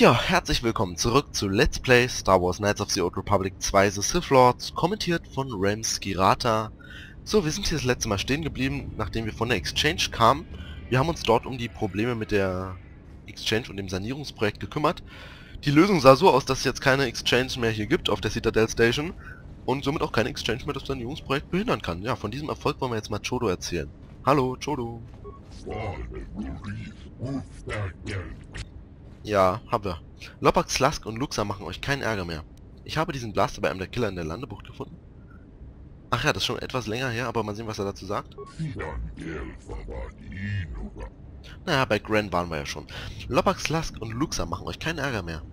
Ja, herzlich willkommen zurück zu Let's Play Star Wars Knights of the Old Republic 2 The Sith Lords, kommentiert von Rams Girata. So, wir sind hier das letzte Mal stehen geblieben, nachdem wir von der Exchange kamen. Wir haben uns dort um die Probleme mit der Exchange und dem Sanierungsprojekt gekümmert. Die Lösung sah so aus, dass es jetzt keine Exchange mehr hier gibt auf der Citadel Station und somit auch keine Exchange mehr das Sanierungsprojekt behindern kann. Ja, von diesem Erfolg wollen wir jetzt mal Chodo erzählen. Hallo, Chodo. Ja, haben wir. Lopak, Slask und Luxa machen euch keinen Ärger mehr. Ich habe diesen Blaster bei einem der Killer in der Landebucht gefunden. Ach ja, das ist schon etwas länger her, aber mal sehen, was er dazu sagt. Naja, bei Gran waren wir ja schon. Lopak, Slask und Luxa machen euch keinen Ärger mehr.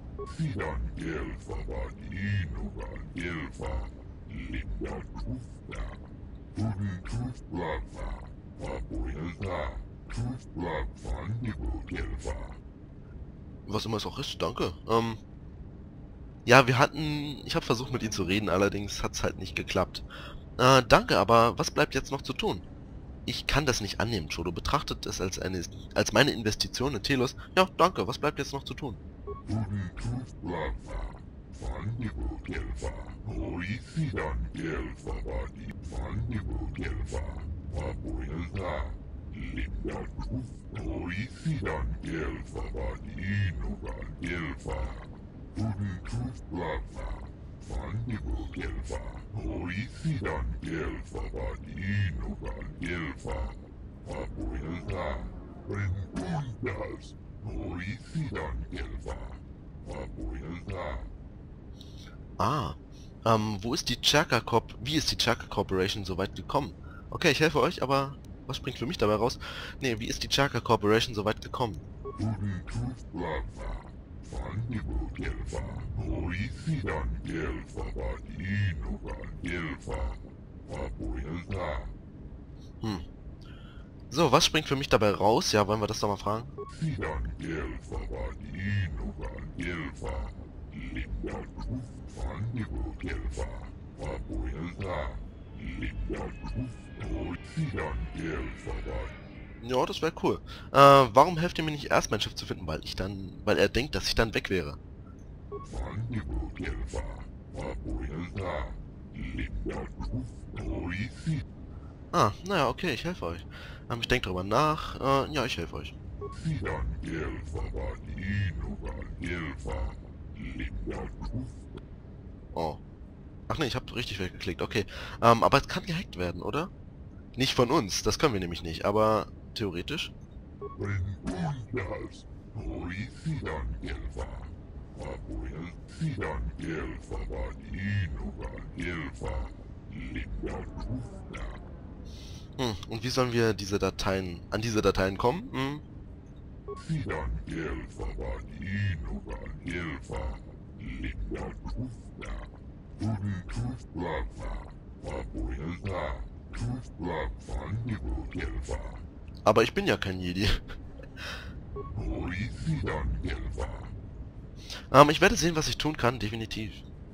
Was immer es auch ist, danke. Ja, ich habe versucht mit ihm zu reden, allerdings hat es halt nicht geklappt. Danke, aber was bleibt jetzt noch zu tun? Ich kann das nicht annehmen, Chodo. Betrachtet es als meine Investition in Telos. Ja, danke, was bleibt jetzt noch zu tun? Ah, wie ist die Chaka Corporation so weit gekommen? Okay, ich helfe euch, aber was springt für mich dabei raus? Nee, wie ist die Chaka Corporation so weit gekommen? Hm. So, was springt für mich dabei raus? Ja, wollen wir das doch mal fragen? Ja, das wäre cool. Warum helft ihr mir nicht erst, mein Schiff zu finden? Weil er denkt, dass ich dann weg wäre. Ah, naja, okay, ich helfe euch. Ich denke drüber nach. Ja, ich helfe euch. Oh. Ach nee, ich habe richtig weggeklickt, okay. Aber es kann gehackt werden, oder? Nicht von uns, das können wir nämlich nicht, aber theoretisch. Und wie sollen wir an diese Dateien kommen? Aber ich bin ja kein Jedi. Ich werde sehen, was ich tun kann, definitiv.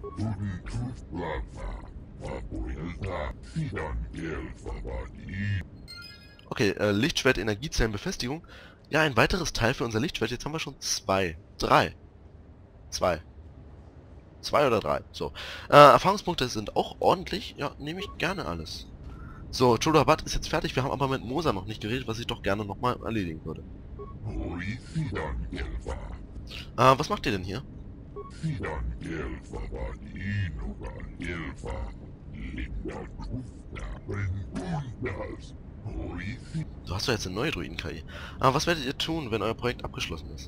Okay, Lichtschwert, Energiezellenbefestigung. Ja, ein weiteres Teil für unser Lichtschwert. Jetzt haben wir schon zwei. Drei. Zwei. Zwei oder drei. So. Erfahrungspunkte sind auch ordentlich. Ja, nehme ich gerne alles. So, Chodo ist jetzt fertig. Wir haben aber mit Mosa noch nicht geredet, was ich doch gerne nochmal erledigen würde. Was macht ihr denn hier? Du hast doch jetzt eine neue Druiden-KI. Was werdet ihr tun, wenn euer Projekt abgeschlossen ist?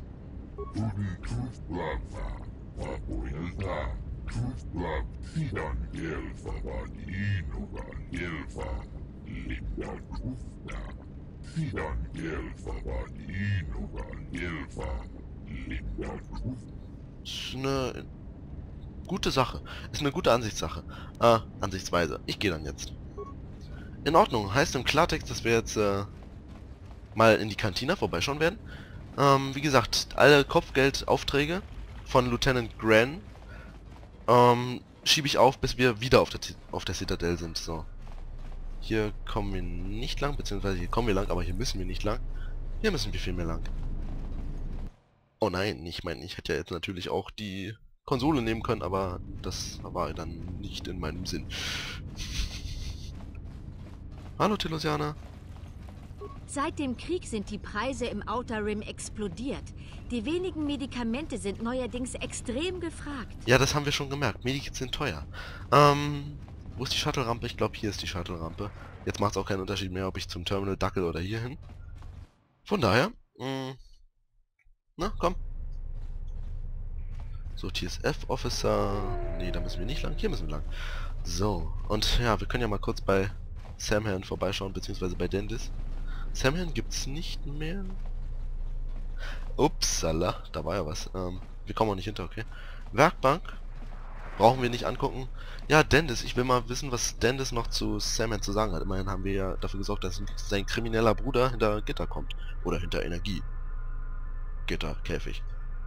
Ist eine gute Sache. Ist eine gute Ansichtssache. Ansichtsweise. Ich gehe dann jetzt. In Ordnung. Heißt im Klartext, dass wir jetzt mal in die Kantina vorbeischauen werden. Wie gesagt, alle Kopfgeldaufträge von Lieutenant Gran schiebe ich auf, bis wir wieder auf der Citadel sind. So. Hier kommen wir nicht lang, beziehungsweise hier kommen wir lang, aber hier müssen wir nicht lang. Hier müssen wir viel mehr lang. Oh nein, ich meine, ich hätte ja jetzt natürlich auch die Konsole nehmen können, aber das war dann nicht in meinem Sinn. Hallo Telosiana. Seit dem Krieg sind die Preise im Outer Rim explodiert. Die wenigen Medikamente sind neuerdings extrem gefragt. Ja, das haben wir schon gemerkt. Medikits sind teuer. Wo ist die Shuttle-Rampe? Ich glaube, hier ist die Shuttle-Rampe. Jetzt macht es auch keinen Unterschied mehr, ob ich zum Terminal dackel oder hier hin. Von daher, na, komm. So, TSF-Officer. Nee, da müssen wir nicht lang. Hier müssen wir lang. So, und ja, wir können ja mal kurz bei Samhain vorbeischauen, beziehungsweise bei Dendis. Samhain gibt's nicht mehr. Upsala, da war ja was. Wir kommen auch nicht hinter, okay. Werkbank. Brauchen wir nicht angucken. Ja, Dendis, ich will mal wissen, was Dendis noch zu Samhain zu sagen hat. Immerhin haben wir ja dafür gesorgt, dass sein krimineller Bruder hinter Gitter kommt. Oder hinter Energie. Gitter, Käfig.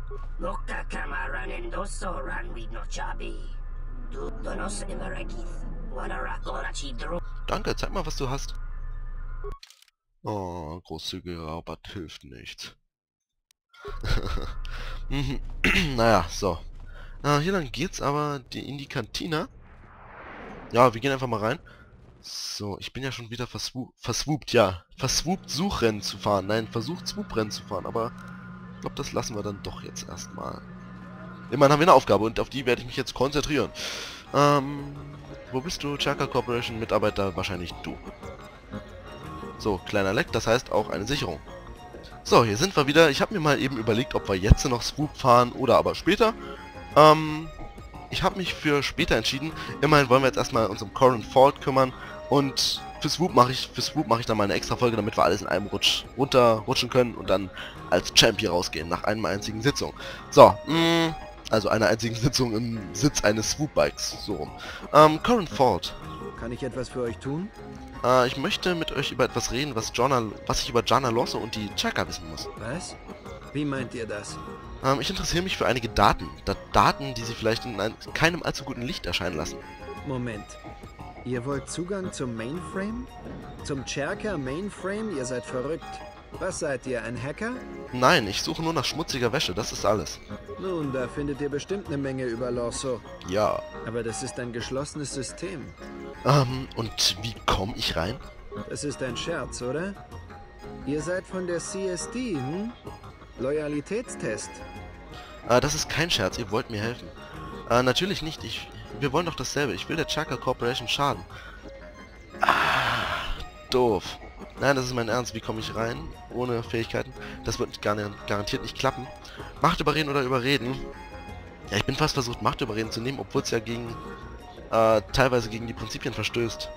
Danke, zeig mal, was du hast. Oh, großzügiger Rabatt hilft nichts. Naja, so. Hier lang geht's aber in die Kantina. Ja, wir gehen einfach mal rein. So, ich bin ja schon wieder verswoopt, ja. Verswoopt Suchrennen zu fahren. Nein, versucht Swoop-Rennen zu fahren, aber ich glaube, das lassen wir dann doch jetzt erstmal. Immerhin haben wir eine Aufgabe und auf die werde ich mich jetzt konzentrieren. Wo bist du? Chaka Corporation Mitarbeiter, wahrscheinlich du. So, kleiner Leck, das heißt auch eine Sicherung. So, hier sind wir wieder. Ich habe mir mal eben überlegt, ob wir jetzt noch Swoop fahren oder aber später. Ich habe mich für später entschieden. Immerhin wollen wir jetzt erstmal uns um Corin Fault kümmern. Und für Swoop mache ich dann mal eine extra Folge, damit wir alles in einem Rutsch runterrutschen können und dann als Champion rausgehen, nach einer einzigen Sitzung. So, also einer einzigen Sitzung im Sitz eines Swoop-Bikes, so rum. Corin Fault. Kann ich etwas für euch tun? Ich möchte mit euch über etwas reden, was ich über Gianna Losso und die Chaka wissen muss. Was? Wie meint ihr das? Ich interessiere mich für einige Daten. Daten, die sie vielleicht in keinem allzu guten Licht erscheinen lassen. Moment. Ihr wollt Zugang zum Mainframe? Zum Cherka Mainframe? Ihr seid verrückt. Was seid ihr, ein Hacker? Nein, ich suche nur nach schmutziger Wäsche, das ist alles. Nun, da findet ihr bestimmt eine Menge über Losso. Ja. Aber das ist ein geschlossenes System. Und wie komme ich rein? Das ist ein Scherz, oder? Ihr seid von der CSD, hm? Loyalitätstest. Das ist kein Scherz, ihr wollt mir helfen. Natürlich nicht, wir wollen doch dasselbe. Ich will der Chaka Corporation schaden. Doof. Nein, das ist mein Ernst. Wie komme ich rein? Ohne Fähigkeiten. Das wird garantiert nicht klappen. Macht überreden oder überreden. Ja, ich bin fast versucht, Macht überreden zu nehmen, obwohl es ja teilweise gegen die Prinzipien verstößt.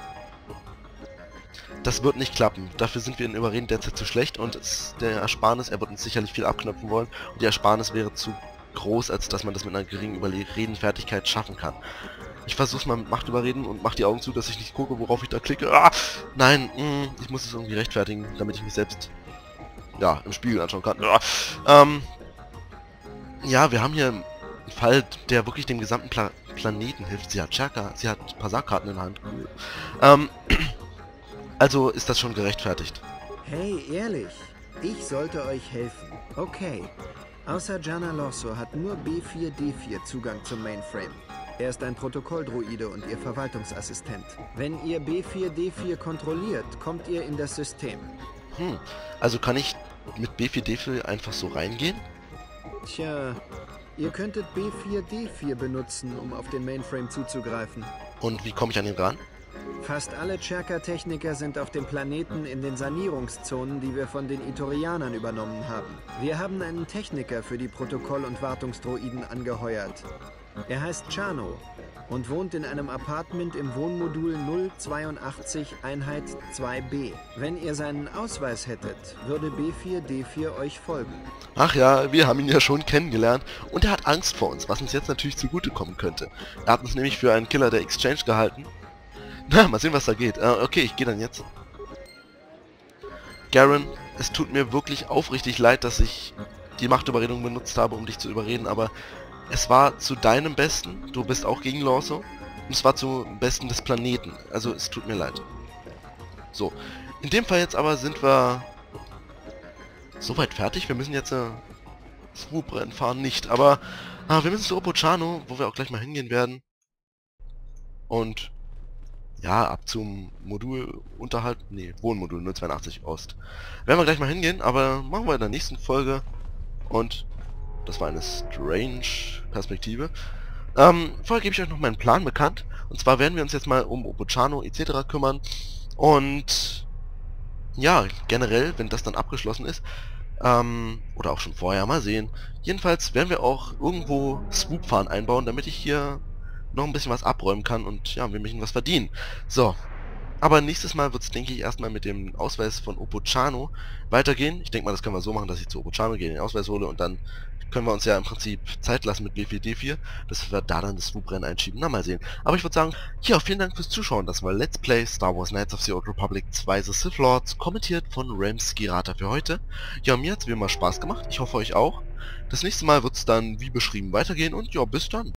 Das wird nicht klappen. Dafür sind wir in Überreden derzeit zu schlecht und der Ersparnis, er wird uns sicherlich viel abknöpfen wollen und die Ersparnis wäre zu groß, als dass man das mit einer geringen Überredenfertigkeit schaffen kann. Ich versuch's mal mit Macht überreden und mach die Augen zu, dass ich nicht gucke, worauf ich da klicke. Nein, ich muss es irgendwie rechtfertigen, damit ich mich selbst, ja, im Spiegel anschauen kann. Ja, wir haben hier einen Fall, der wirklich dem gesamten Planeten hilft. Sie hat Chaka, sie hat Passarkarten in der Hand. Cool. Also ist das schon gerechtfertigt. Hey, ehrlich, ich sollte euch helfen. Okay. Außer Gianna Losso hat nur B4D4 Zugang zum Mainframe. Er ist ein Protokolldruide und ihr Verwaltungsassistent. Wenn ihr B4D4 kontrolliert, kommt ihr in das System. Also kann ich mit B4D4 einfach so reingehen? Tja, ihr könntet B4D4 benutzen, um auf den Mainframe zuzugreifen. Und wie komme ich an ihn ran? Fast alle Cherka-Techniker sind auf dem Planeten in den Sanierungszonen, die wir von den Itorianern übernommen haben. Wir haben einen Techniker für die Protokoll- und Wartungsdroiden angeheuert. Er heißt Chano und wohnt in einem Apartment im Wohnmodul 082 Einheit 2b. Wenn ihr seinen Ausweis hättet, würde B4D4 euch folgen. Ach ja, wir haben ihn ja schon kennengelernt und er hat Angst vor uns, was uns jetzt natürlich zugutekommen könnte. Er hat uns nämlich für einen Killer der Exchange gehalten. Na, mal sehen, was da geht. Okay, ich gehe dann jetzt. Garen, es tut mir wirklich aufrichtig leid, dass ich die Machtüberredung benutzt habe, um dich zu überreden, aber es war zu deinem Besten. Du bist auch gegen Losso. Und es war zum Besten des Planeten. Also, es tut mir leid. So. In dem Fall jetzt aber sind wir soweit fertig. Wir müssen jetzt Swoop-Rennen fahren nicht, aber wir müssen zu Opocano, wo wir auch gleich mal hingehen werden. Und ja, ab zum Wohnmodul 082 Ost. Werden wir gleich mal hingehen, aber machen wir in der nächsten Folge. Und das war eine Strange-Perspektive. Vorher gebe ich euch noch meinen Plan bekannt. Und zwar werden wir uns jetzt mal um Opocano etc. kümmern. Und ja, generell, wenn das dann abgeschlossen ist, oder auch schon vorher, mal sehen. Jedenfalls werden wir auch irgendwo Swoop-Fahren einbauen, damit ich hier noch ein bisschen was abräumen kann und ja, wir möchten was verdienen. So, aber nächstes Mal wird es, denke ich, erstmal mit dem Ausweis von Opocano weitergehen. Ich denke mal, das können wir so machen, dass ich zu Opocano gehe, den Ausweis hole und dann können wir uns ja im Prinzip Zeit lassen mit B4D4, dass wir da dann das Swoop-Rennen einschieben. Na, mal sehen. Aber ich würde sagen, ja, vielen Dank fürs Zuschauen. Das war Let's Play Star Wars Knights of the Old Republic 2 The Sith Lords, kommentiert von Rams Girata für heute. Ja, mir hat es wie immer Spaß gemacht. Ich hoffe euch auch. Das nächste Mal wird es dann, wie beschrieben, weitergehen und ja, bis dann.